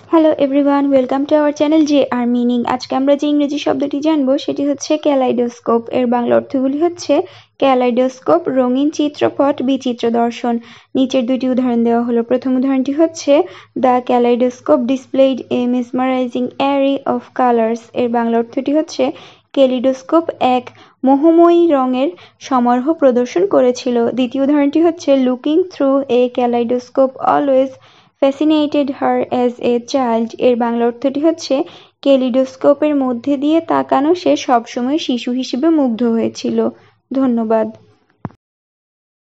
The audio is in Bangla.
Hello everyone, welcome to our channel J R meaning. আজকে আমরা যে ইংরেজি শব্দটি জানবো সেটি হচ্ছে ক্যালাইডোস্কোপ। এর বাংলা অর্থগুলি হচ্ছে ক্যালাইডোস্কোপ, রঙিন চিত্রপট, বিচিত্র দর্শন। নিচের দুটি উদাহরণ দেওয়া হলো। প্রথম উদাহরণটি হচ্ছে the kaleidoscope displayed a mesmerising array of colours. এর বাংলা অর্থটি হচ্ছে ক্যালিডোস্কোপ এক মোহময়ী রঙের সমারোহ প্রদর্শন করেছিল। দ্বিতীয় উদাহরণটি হচ্ছে looking through a kaleidoscope always fascinated her as a child। এর বাংলা অর্থটি হচ্ছে ক্যালিডোস্কোপের মধ্যে দিয়ে তাকানো সে সবসময় শিশু হিসেবে মুগ্ধ হয়েছিল। ধন্যবাদ।